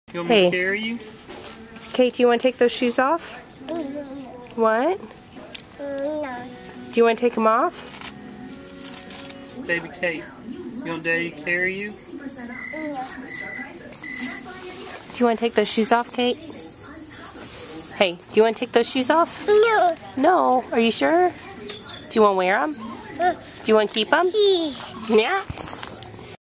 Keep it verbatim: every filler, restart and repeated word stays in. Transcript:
You want me Hey. to carry you? Kate, do you want to take those shoes off? What? No. Do you want to take them off? Baby Kate, you want Daddy to carry you? No. Do you want to take those shoes off, Kate? Hey, do you want to take those shoes off? No. No. Are you sure? Do you want to wear them? Uh, Do you want to keep them? gee. Yeah.